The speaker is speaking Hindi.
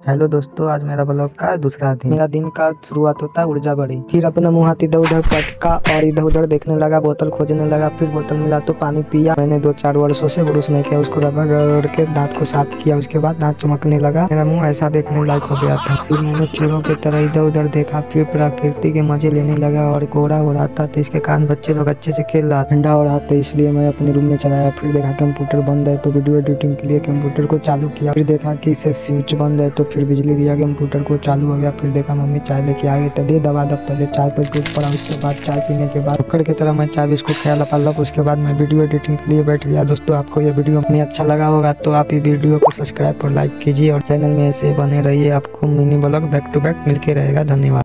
हेलो दोस्तों, आज मेरा ब्लॉग का दूसरा दिन। मेरा दिन का शुरुआत होता है ऊर्जा बढ़ी। फिर अपना मुंह हाथ इधर उधर पटका और इधर उधर देखने लगा, बोतल खोजने लगा। फिर बोतल मिला तो पानी पिया। मैंने 2-4 वर्षों से ब्रश नहीं किया, उसको रगड़ रगड़ के दांत को साफ किया। उसके बाद दांत चमकने लगा, मेरा मुंह ऐसा देखने लायक हो गया था। फिर मैंने चूरों की तरह इधर उधर देखा। फिर प्रकृति के मजे लेने लगा और कोहरा हो रहा था तो इसके कारण बच्चे लोग अच्छे से खेल रहा। ठंडा हो रहा था इसलिए मैं अपने रूम में चलाया। फिर देखा कंप्यूटर बंद है तो वीडियो एडिटिंग के लिए कंप्यूटर को चालू किया। फिर देखा कि इससे स्विच बंद है तो फिर बिजली दिया, कंप्यूटर को चालू हो गया। फिर देखा मम्मी चाय लेके आ गई तो दे दबा दब पहले चाय पर टूट पड़ा। उसके बाद चाय पीने के बाद पकड़ की तरह मैं चाय बिस्कुट खाया लपालप। उसके बाद मैं वीडियो एडिटिंग के लिए बैठ गया। दोस्तों, आपको ये वीडियो में अच्छा लगा होगा तो आप ये वीडियो को सब्सक्राइब और लाइक कीजिए और चैनल में ऐसे बने रहिए। आपको mini vlog back to back मिलके रहेगा। धन्यवाद।